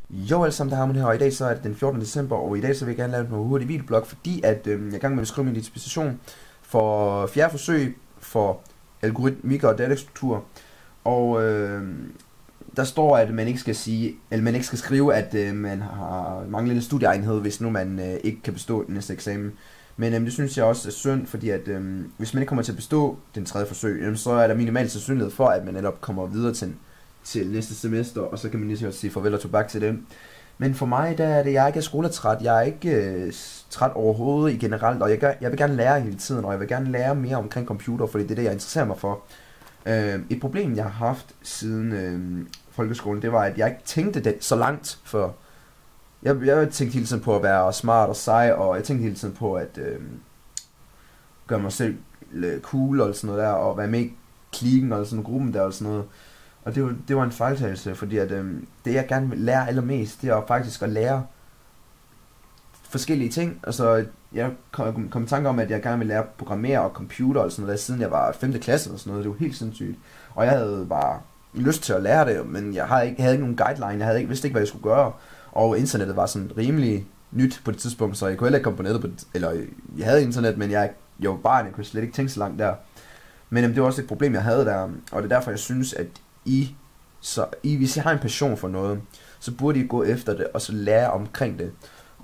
Jo, alle sammen, der har man her, og i dag så er det den 14. december, og i dag så vil jeg gerne lave en hurtig videoblog, fordi at jeg er i gang med at skrive min disposition for fjerde forsøg for algoritmik og datastruktur, og der står, at man ikke skal sige, eller man ikke skal skrive, at man har manglende studieegnethed, hvis nu man ikke kan bestå den næste eksamen. Men det synes jeg også er synd, fordi at hvis man ikke kommer til at bestå den tredje forsøg, så er der minimalt sandsynlighed for, at man netop kommer videre til næste semester, og så kan man lige så sige farvel og tobak til det. Men for mig, der er det, jeg ikke er skoletræt, jeg er ikke træt overhovedet i generelt, og jeg vil gerne lære hele tiden, og jeg vil gerne lære mere omkring computer, fordi det er det, jeg interesserer mig for. Et problem, jeg har haft siden folkeskolen, det var, at jeg ikke tænkte det så langt før. Jeg tænkte hele tiden på at være smart og sej, og jeg tænkte hele tiden på at gøre mig selv cool og sådan noget der, og være med i klikken og sådan gruppen der og sådan noget. Og det var en fejltagelse, fordi at det jeg gerne vil lære allermest, det er faktisk at lære forskellige ting. Altså jeg kom i tanke om, at jeg gerne vil lære at programmere og computer og sådan noget der, siden jeg var 5. klasse og sådan noget. Det var helt sindssygt. Og jeg havde bare lyst til at lære det, men jeg havde ikke nogen guideline, vidste ikke hvad jeg skulle gøre. Og internettet var sådan rimelig nyt på det tidspunkt, så jeg kunne heller ikke komme på nettet, eller jeg havde internet, men jeg var barn, jeg kunne slet ikke tænke så langt der. Men det var også et problem, jeg havde der, og det er derfor, jeg synes, at hvis I har en passion for noget, så burde I gå efter det, og så lære omkring det.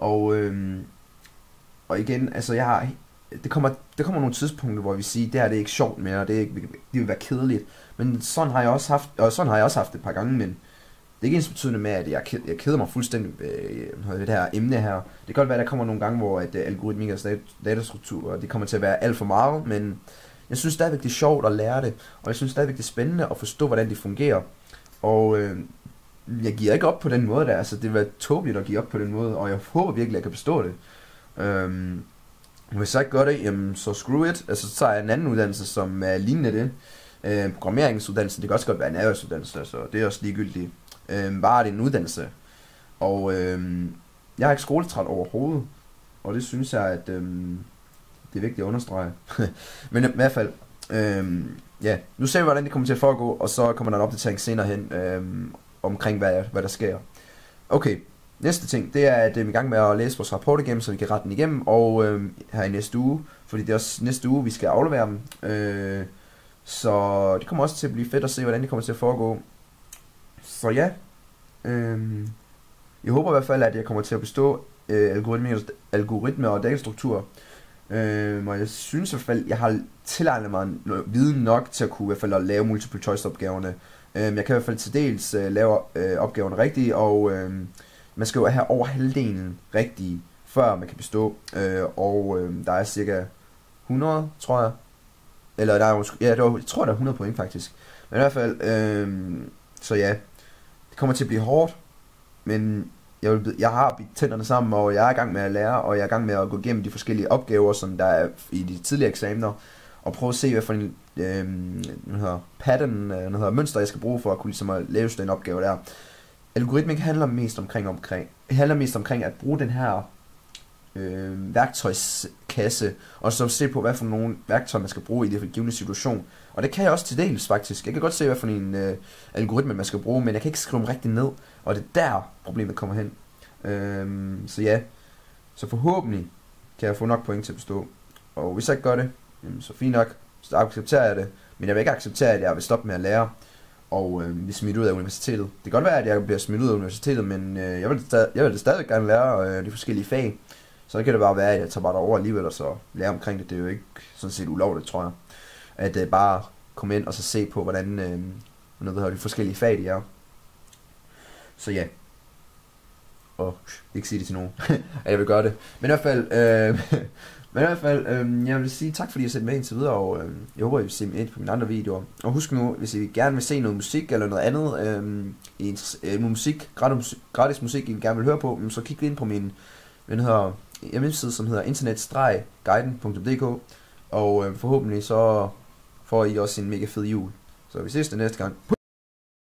Og igen, altså det kommer nogle tidspunkter, hvor vi siger, det her det er ikke sjovt mere, det vil være kedeligt. Men sådan har jeg også haft, og sådan har jeg også haft et par gange, men det er ikke ensbetydende med, at jeg keder mig fuldstændig ved det her emne her. Det kan godt være, at der kommer nogle gange, hvor at algoritmik og datastruktur, det kommer til at være alt for meget, men jeg synes stadigvæk, det er sjovt at lære det, og jeg synes stadigvæk, det er spændende at forstå, hvordan det fungerer. Og jeg giver ikke op på den måde der, altså det var tåbeligt at give op på den måde, og jeg håber virkelig, at jeg kan bestå det. Hvis jeg ikke gør det, jamen så screw it, altså så tager jeg en anden uddannelse, som er lignende det. Programmeringsuddannelse, det kan også godt være en erhvervsuddannelse, så det er også ligegyldigt. Bare det en uddannelse. Og jeg er ikke skoletræt overhovedet, og det synes jeg, at det er vigtigt at understrege. Men i hvert fald, ja, nu ser vi, hvordan det kommer til at foregå, og så kommer der en opdatering senere hen omkring, hvad der sker. Okay, næste ting, det er, at vi er i gang med at læse vores rapport igennem, så vi kan rette den igennem, og her i næste uge, fordi det er også næste uge, vi skal aflevere dem. Så det kommer også til at blive fedt at se, hvordan det kommer til at foregå. Så ja, jeg håber i hvert fald, at jeg kommer til at bestå algoritme og datastruktur. Og jeg synes i hvert fald, jeg har tilegnet mig viden nok til at kunne i hvert fald at lave multiple choice opgaverne. Jeg kan i hvert fald til dels lave opgaverne rigtigt, og man skal jo have over halvdelen rigtige, før man kan bestå. Der er cirka 100, tror jeg. Eller der er jeg tror der er 100 point faktisk. Men i hvert fald, så ja, det kommer til at blive hårdt, men jeg har bidt tænderne sammen, og jeg er i gang med at lære, og jeg er i gang med at gå igennem de forskellige opgaver, som der er i de tidligere eksamener, og prøve at se, hvad for en pattern, mønster, jeg skal bruge for at kunne ligesom at lave sådan en opgave der. Algoritmik handler mest omkring at bruge den her værktøjskasse, og så se på, hvad for nogle værktøjer man skal bruge i det givne situation. Og det kan jeg også til dels faktisk. Jeg kan godt se, hvad for en algoritme man skal bruge, men jeg kan ikke skrive dem rigtig ned, og det er der problemet kommer hen. Så ja, så forhåbentlig kan jeg få nok point til at bestå. Og hvis jeg ikke gør det, så fint nok, så accepterer jeg det. Men jeg vil ikke acceptere, at jeg vil stoppe med at lære og blive smidt ud af universitetet. Det kan godt være, at jeg bliver smidt ud af universitetet, men jeg vil stadig gerne lære de forskellige fag. Så det kan det bare være, at jeg tager bare derover alligevel, og så lære omkring det. Det er jo ikke sådan set ulovligt, tror jeg. At bare komme ind og så se på, hvordan de forskellige fag de er. Så ja. Og ikke sige det til nogen, at jeg vil gøre det. Men i hvert fald, jeg vil sige tak, fordi I har set med indtil videre, og jeg håber, I vil se med på mine andre videoer. Og husk nu, hvis I gerne vil se noget musik eller noget andet, musik, gratis musik, I gerne vil høre på, så kig lige ind på min hjemmeside, som hedder internet-guiden.dk, og forhåbentlig så får I også en mega fed jul. Så vi ses det næste gang.